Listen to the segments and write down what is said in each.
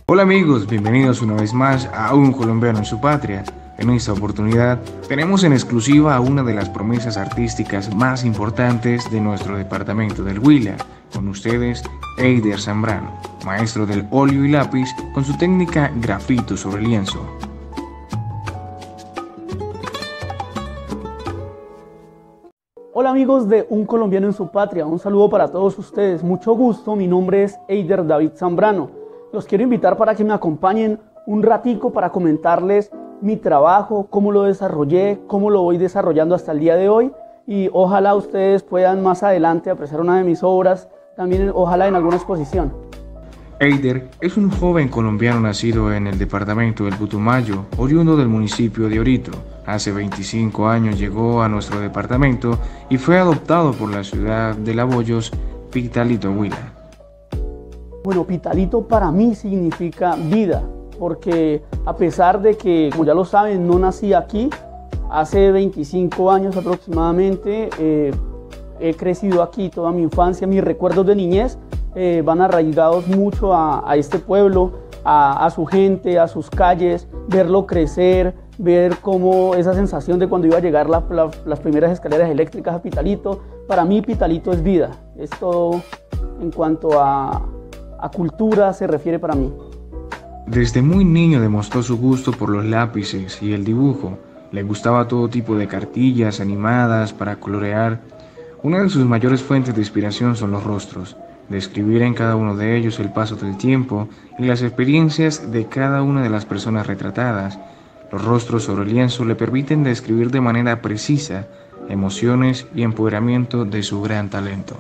Hola amigos, bienvenidos una vez más a Un Colombiano en su Patria. En esta oportunidad tenemos en exclusiva a una de las promesas artísticas más importantes de nuestro departamento del Huila. Con ustedes, Eider Zambrano, maestro del óleo y lápiz con su técnica grafito sobre lienzo. Hola amigos de Un Colombiano en su Patria, un saludo para todos ustedes, mucho gusto, mi nombre es Eider David Zambrano. Los quiero invitar para que me acompañen un ratico para comentarles mi trabajo, cómo lo desarrollé, cómo lo voy desarrollando hasta el día de hoy y ojalá ustedes puedan más adelante apreciar una de mis obras, también ojalá en alguna exposición. Eider es un joven colombiano nacido en el departamento del Putumayo, oriundo del municipio de Orito. Hace 25 años llegó a nuestro departamento y fue adoptado por la ciudad de Laboyos, Pitalito, Huila. Bueno, Pitalito para mí significa vida, porque a pesar de que, como ya lo saben, no nací aquí, hace 25 años aproximadamente, he crecido aquí toda mi infancia, mis recuerdos de niñez van arraigados mucho a este pueblo, a su gente, a sus calles, verlo crecer, ver cómo esa sensación de cuando iba a llegar las primeras escaleras eléctricas a Pitalito. Para mí Pitalito es vida, es todo en cuanto a cultura se refiere para mí. Desde muy niño demostró su gusto por los lápices y el dibujo. Le gustaba todo tipo de cartillas animadas para colorear. Una de sus mayores fuentes de inspiración son los rostros. Describir en cada uno de ellos el paso del tiempo y las experiencias de cada una de las personas retratadas. Los rostros sobre el lienzo le permiten describir de manera precisa emociones y empoderamiento de su gran talento.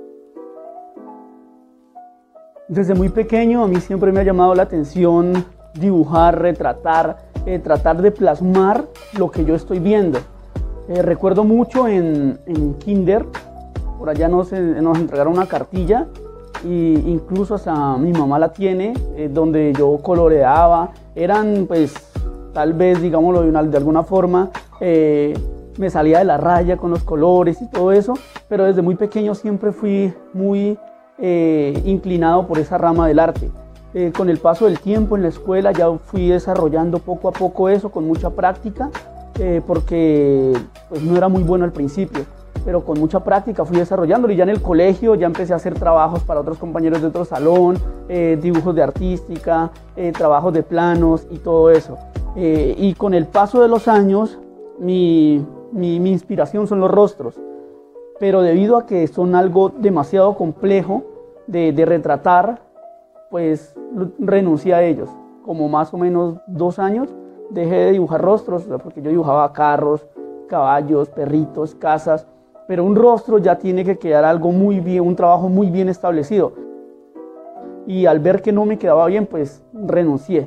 Desde muy pequeño a mí siempre me ha llamado la atención dibujar, retratar, tratar de plasmar lo que yo estoy viendo. Recuerdo mucho en kinder, por allá nos entregaron una cartilla e incluso hasta mi mamá la tiene, donde yo coloreaba. Eran pues tal vez, digámoslo de alguna forma, me salía de la raya con los colores y todo eso, pero desde muy pequeño siempre fui muy inclinado por esa rama del arte. Con el paso del tiempo en la escuela ya fui desarrollando poco a poco eso con mucha práctica, porque pues, no era muy bueno al principio, pero con mucha práctica fui desarrollándolo y ya en el colegio ya empecé a hacer trabajos para otros compañeros de otro salón, dibujos de artística, trabajos de planos y todo eso. Y con el paso de los años mi inspiración son los rostros, pero debido a que son algo demasiado complejo de retratar, pues renuncié a ellos. Como más o menos 2 años dejé de dibujar rostros, porque yo dibujaba carros, caballos, perritos, casas, pero un rostro ya tiene que quedar algo muy bien, un trabajo muy bien establecido. Y al ver que no me quedaba bien, pues renuncié.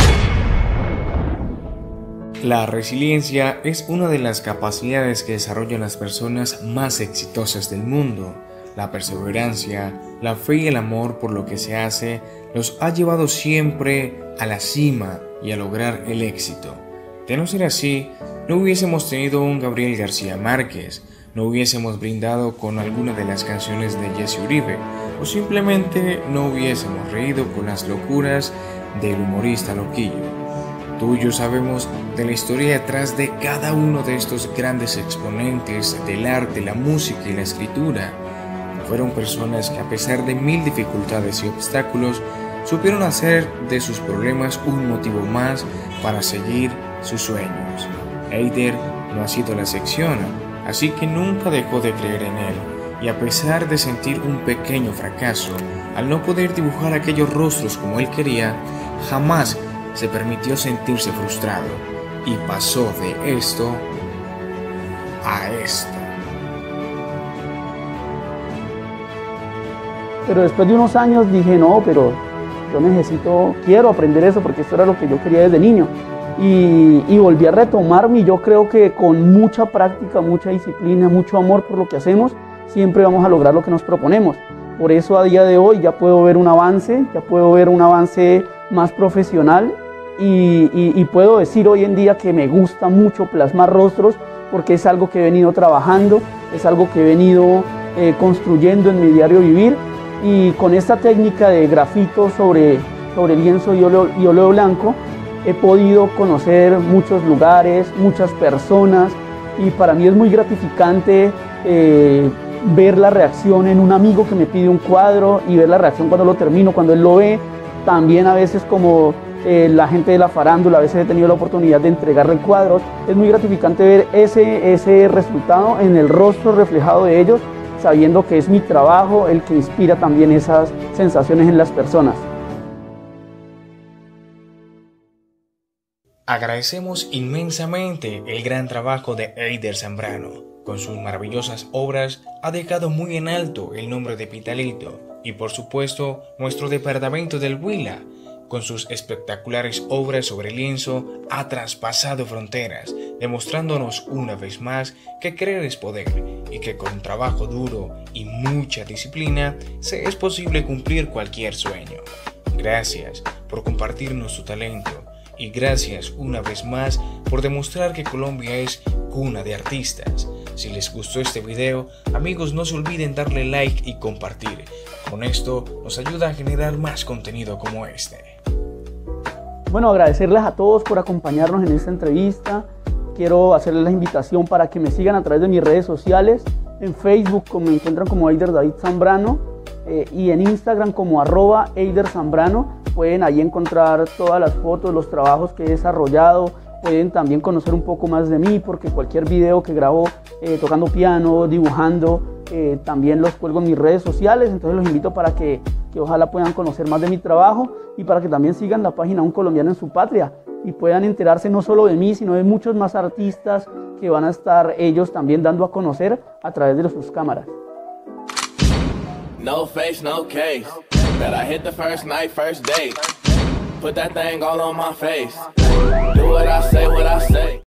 La resiliencia es una de las capacidades que desarrollan las personas más exitosas del mundo. La perseverancia, la fe y el amor por lo que se hace los ha llevado siempre a la cima y a lograr el éxito. De no ser así, no hubiésemos tenido un Gabriel García Márquez, no hubiésemos brindado con alguna de las canciones de Jesse Uribe, o simplemente no hubiésemos reído con las locuras del humorista Loquillo. Tú y yo sabemos de la historia detrás de cada uno de estos grandes exponentes del arte, la música y la escritura. Fueron personas que a pesar de 1000 dificultades y obstáculos, supieron hacer de sus problemas un motivo más para seguir sus sueños. Eider no ha sido la excepción, así que nunca dejó de creer en él, y a pesar de sentir un pequeño fracaso, al no poder dibujar aquellos rostros como él quería, jamás se permitió sentirse frustrado, y pasó de esto a esto. Pero después de unos años dije, no, pero yo quiero aprender eso porque esto era lo que yo quería desde niño. Y volví a retomarme y yo creo que con mucha práctica, mucha disciplina, mucho amor por lo que hacemos, siempre vamos a lograr lo que nos proponemos. Por eso a día de hoy ya puedo ver un avance, más profesional y puedo decir hoy en día que me gusta mucho plasmar rostros porque es algo que he venido trabajando, es algo que he venido construyendo en mi diario vivir. Y con esta técnica de grafito sobre sobre lienzo y óleo blanco, he podido conocer muchos lugares, muchas personas, y para mí es muy gratificante ver la reacción en un amigo que me pide un cuadro y ver la reacción cuando lo termino, cuando él lo ve. También a veces como la gente de la farándula, a veces he tenido la oportunidad de entregarle cuadros. Es muy gratificante ver ese resultado en el rostro reflejado de ellos, sabiendo que es mi trabajo el que inspira también esas sensaciones en las personas. Agradecemos inmensamente el gran trabajo de Eider Zambrano. Con sus maravillosas obras ha dejado muy en alto el nombre de Pitalito y por supuesto nuestro departamento del Huila. Con sus espectaculares obras sobre lienzo ha traspasado fronteras, demostrándonos una vez más que querer es poder y que con trabajo duro y mucha disciplina se es posible cumplir cualquier sueño. Gracias por compartirnos tu talento. Y gracias una vez más por demostrar que Colombia es cuna de artistas. Si les gustó este video, amigos, no se olviden darle like y compartir. Con esto nos ayuda a generar más contenido como este. Bueno, agradecerles a todos por acompañarnos en esta entrevista. Quiero hacerles la invitación para que me sigan a través de mis redes sociales. En Facebook me encuentran como Eider David Zambrano y en Instagram como @EiderZambrano. Pueden ahí encontrar todas las fotos, los trabajos que he desarrollado. Pueden también conocer un poco más de mí, porque cualquier video que grabo tocando piano, dibujando, también los cuelgo en mis redes sociales. Entonces los invito para que ojalá puedan conocer más de mi trabajo y para que también sigan la página Un Colombiano en su Patria y puedan enterarse no solo de mí, sino de muchos más artistas que van a estar ellos también dando a conocer a través de sus cámaras. No face, no case. Bet I hit the first night, first date. Put that thing all on my face. Do what I say, what I say.